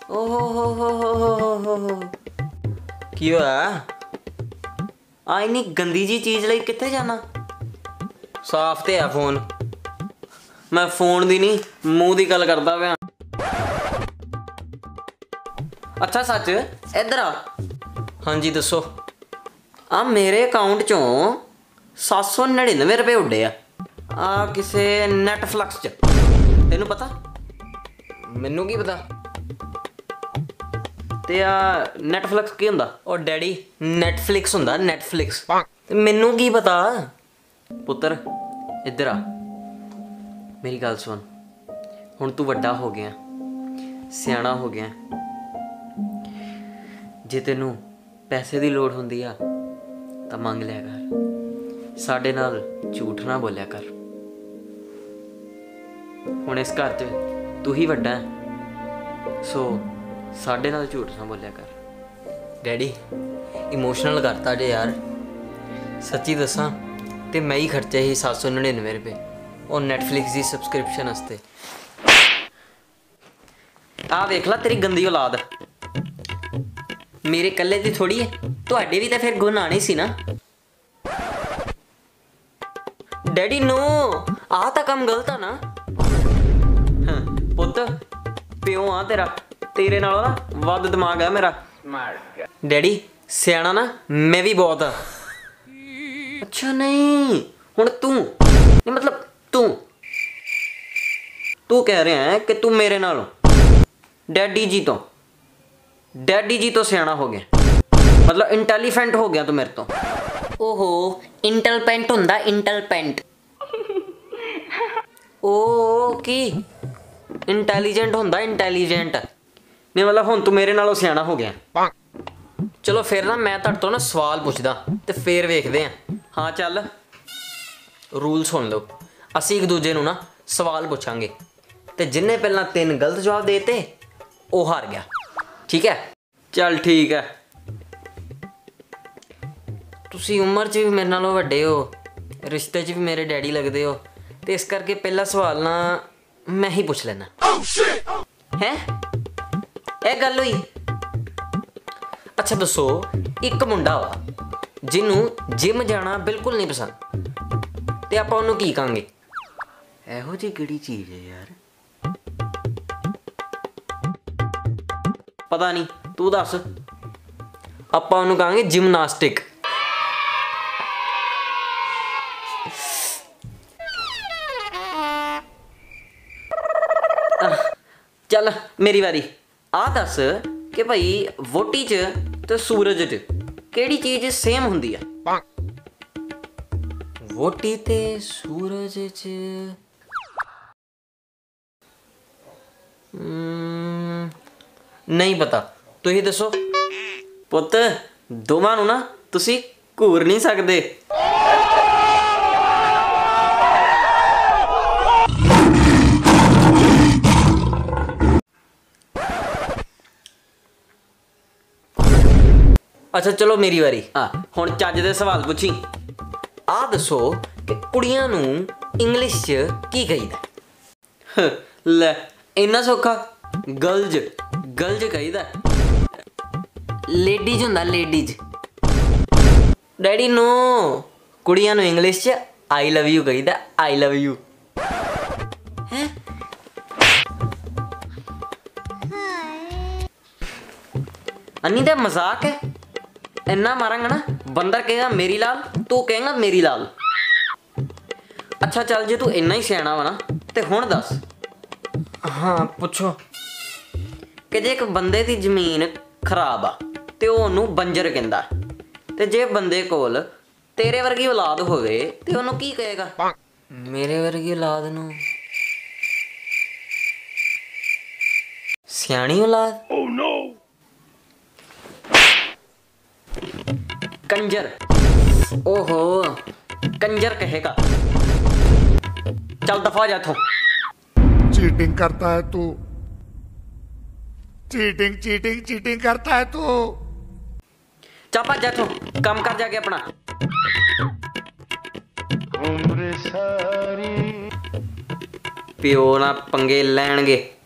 ओहो हो की होया? आ इन्नी गंदी जी चीज़ लई कित्थे जाना? साफ ते है फोन। मैं फोन दी नहीं मूँह दी गल करदा पिया। अच्छा सच इधर आ। हाँ जी दसो। आ मेरे अकाउंट चों 799 रुपये उड्डे आ किसे नैटफ्लिक्स च। तेनू पता? मैनू की पता। ते आ नैटफ्लिक्स की हुंदा? ओ डैडी नैटफ्लिक्स हुंदा नैटफ्लिक्स। मैनू की पता? पुत्तर इधर आ मेरी गल सुन। हुण तू वड्डा हो गया सियाणा हो गया। जे तेनू पैसे की लोड़ हुंदी आ तां मंग लिया कर। साडे नाल झूठ ना बोलिया कर। हुण इस घर च तू ही वड्डा है सो साडे नाल झूठ ना बोलिया कर। डैडी इमोशनल करता जे यार। सच्ची दसां ते मैं ही खर्चे ही 799 रुपये और नैटफ्लिक्स की सबसक्रिप्शन वास्ते। आ वेख ला तेरी गंदी औलाद। मेरे कल्ले दी थोड़ी है, तुहाडे भी तो फिर गुण आने सी ना। डैडी नो आ तां काम गलत आ ना। हाँ, पुत्त प्यो आ तेरा, तेरे नालों ना वध दिमाग है मेरा। डैडी सियाणा ना मैं भी बहुत आ। अच्छा नहीं हुण तू मतलब तू कह रहा है कि तू मेरे नालों डैडी जी तो सियाणा हो गया, मतलब इंटेलीफेंट हो गया तू मेरे तो। ओहो इंटेलपेंट हुंदा इंटेलपेंट। ओ की इंटेलिजेंट हुंदा इंटेलिजेंट। नहीं मतलब हुण तू मेरे नालों सियाणा हो गया। चलो फिर ना मैं तुहाडे तो ना सवाल पुछदा ते फिर वेखदे हां। हाँ चल रूल सुन लो। असीं एक दूजे नूं ना सवाल पुछांगे ते जिन्ने पहलां 3 गलत जवाब देते वो हार गया। ठीक है? चल ठीक है। तुसी उम्र च भी मेरे नालों वड्डे हो, रिश्ते च भी मेरे डैडी लगदे हो, ते इस करके पहला सवाल ना मैं ही पुछ लेना। हैं ये गल हुई? अच्छा दसो एक मुंडा वा जिन्हों जिम जाना बिल्कुल नहीं पसंद ते आपां उहनूं की कहांगे? एहो जी किहड़ी चीज़ है यार? पता नहीं तू दस। आपां उहनूं कहांगे जिमनास्टिक। चल मेरी बारी। आ दस कि भाई वोटी च ते सूरज च केड़ी चीज़ सेम हुंदी है? वोटी ते सूरज च नहीं पता, तुम ही दसो। पुत्त दोवां नूं ना तुसी घूर नहीं सकदे। अच्छा चलो मेरी बारी। हुण चज दे सवाल पुछी। आ दसो कि कुड़ियां नूं इंग्लिश च की कहीदा? ले इन्ना सौखा गर्ल्स कहीदा। लेडीज हुंदा लेडीज। डैडी नो कुड़ियां नूं इंग्लिश च आई लव यू कहीदा। I love you. अन्नी ते मजाक है। इन्ना मारांगा ना बंदर कहेगा मेरी लाल, तू कहेगा मेरी लाल। अच्छा चल जे तू इन्ना ही सियाणा वा ना ते हुण दस। हाँ पुछो। कि जे एक बंदे दी जमीन खराब आ ते ओनू बंजर कहंदा ते जे बंदे कोल तेरे वर्गी औलाद होवे ते ओनू की कहेगा? मेरे वर्गी औलाद नू सियाणी औलाद। oh, no. कंजर। ओहो कंजर कहेगा। चल दफा जा इथों। चीटिंग करता है तू। चीटिंग करता है तू। चल भज जा इथों, काम कर जाके अपना। उम्र सारी प्यो ना पंगे लैणगे।